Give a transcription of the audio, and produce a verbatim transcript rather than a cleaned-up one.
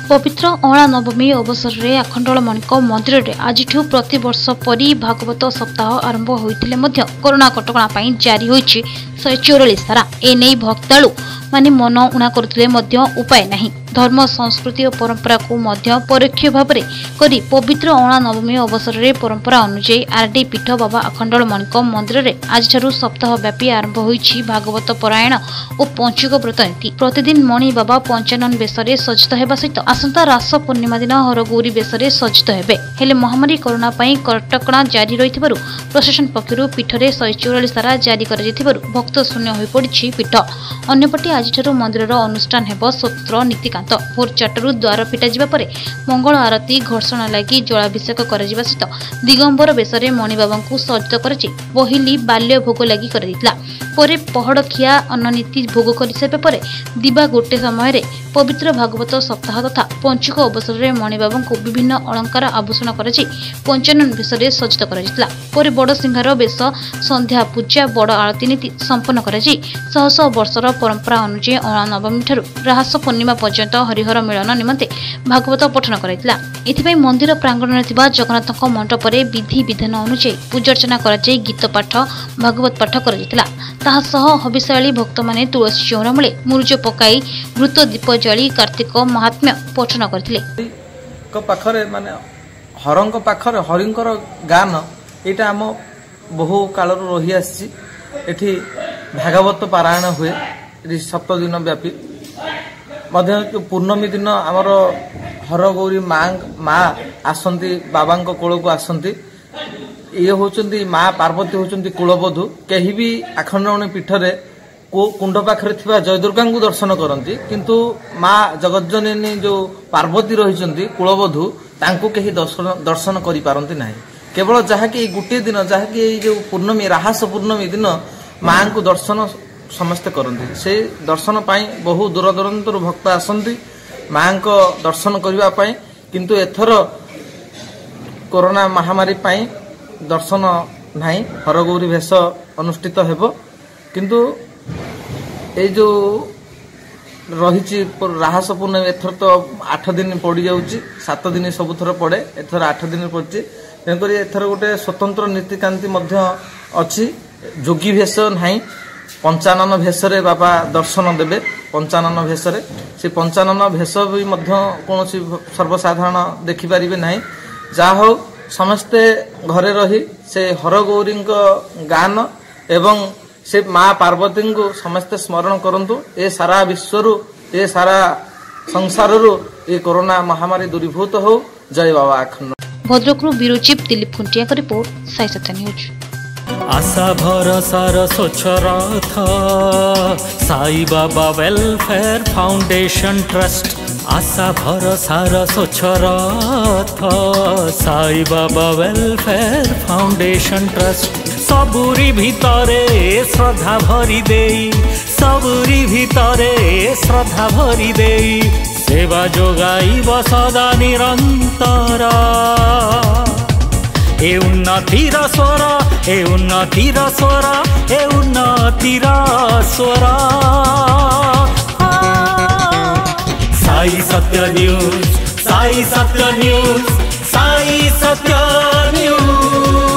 पवित्र अणा नवमी अवसर में आखंडलमणि मंदिर में आज प्रति वर्ष परी भागवत सप्ताह आरंभ होते कोरोना कटका जारी होती शहे चौरालीस धारा एने भक्तालु माने मन उणा करते उपाय नहीं धर्म संस्कृति और परंपरा को मध्य परोक्ष भाव करी पवित्र अणा नवमी अवसर में परंपरा अनुଯାयी आरडी पीठ बाबा आखंडलमणि मंदिर में आज सप्ताह व्यापी आरंभ होती भागवत परायण और पंचुक व्रत नीति प्रतिदिन मणि बाबा पंचानन बेश सज्जित होगा सहित आसंता रास पूर्णिमा दिन हरगौरी बेश सज्जित हेबे हेले महामारी कोरोना कटकणा जारी रही प्रशासन पक्षर पीठ में शहे चौरालीस धारा जारी कर भक्त शून्य हो पड़ी पीठ अन्यपटे आज मंदिर अनुष्ठान हेब सूत्र नीतिकांत भोर चारटू द्वार फिटा जावा परे मंगल आरती घर्षण लगी जलाभिषेक कर सहित दिगंबर बेश मणि बाबा को सज्जित कर बहिली बाल्य भोग लगी कर पहड़ खिया अन्ननीति भोग कर सारे पर दिवा गोटे समय पवित्र भागवत सप्ताह तथा पंचुक अवसर में मणि बाबा को विभिन्न अलंकार आभूषण कर पंचानन बेश सज्जित कर बड़ सिंहार बेश संध्या पूजा बड़ आरती नीति संपन्न कर शह शह वर्षर परंपरा अनुଯାयी अणा नवमी ठारू राहस पूर्णिमा पर्यंत हरिहर मिलन निमंते भागवत पठन कराइतिला एथिपई मंदिर प्रांगण में जगन्नाथ मंडप में विधि विधान अनुଯାयी पूजार्चना कर गीत पाठ भागवत पाठ कर हबिशाली भक्त माने तुलसी चौरा मूले मुरुज पकाई घृत दीप जली कार्तिक महात्म्य पठन करथिले पाखरे माने हरंक पाखरे हरिंकर गान एटा हम बहु काल रही आसी एठी भागवत पारायण हुए सप्त दिन व्यापी मध्य पूर्णमी दिन आमर हरगौरी माँ माँ आसंती बाबा कोल को आसंती ये होचंदी माँ पार्वती होचंदी कुलबधू कहीं भी आखंडलमणि पीठ रे को कुंड पाखरे थिबा जय दुर्गा को दर्शन करती किंतु माँ जगज्जननी जो पार्वती रही कुलबधू तांको कहीं दर्शन दर्शन करि पारंती नाही केवल जहाँकि गोटे दिन जहाँकि जो पूर्णमी राहस पूर्णमी दिन माँ को दर्शन समस्ते करती से दर्शन पाई बहु दूर दूरांतर भक्त आसंती माँ को दर्शन करबा पाई किंतु एथर कोरोना महामारी पाई दर्शन नहीं हरगौरी भेष अनुष्ठित हेबो किंतु ए जो रही राहस पूर्णिमा एथर तो आठ दिन पड़ जाऊँगी सात दिन सबुथर पड़े एथर आठ दिन पड़ी तेणुक एथर गोटे स्वतंत्र नीतिकांति अच्छी जोगी भेष नहीं पंचानन भेष बाबा दर्शन देवे पंचानन भेष से पंचानन भेष भी कौन सर्वसाधारण देखिपारे ना जहा हो समस्ते घरे रही से हरगौरी गान एवं से माँ पार्वती को समस्ते स्मरण करंतु ए सारा विश्व ए सारा संसार ये कोरोना महामारी दूरीभूत हो जय बाबा आखंड भद्रक ब्यूरो चीफ दिलीप खुंटिया का रिपोर्ट साई सत्य न्यूज आशा भरोसार स्वच्छ रथ Sai Baba welfare foundation trust आशा भरोसार स्वच्छ रथ Sai Baba welfare foundation trust सबुरी भितरे श्रद्धा भरी देई सबुरी भितरे श्रद्धा भरी देई सेवा जोगाइब सदा निरंतर ए उन्नतिर स्वर ए उन्नतिर स्वर ए उन्नतिर स्वर Sai Satya news Sai Satya news Sai Satya news.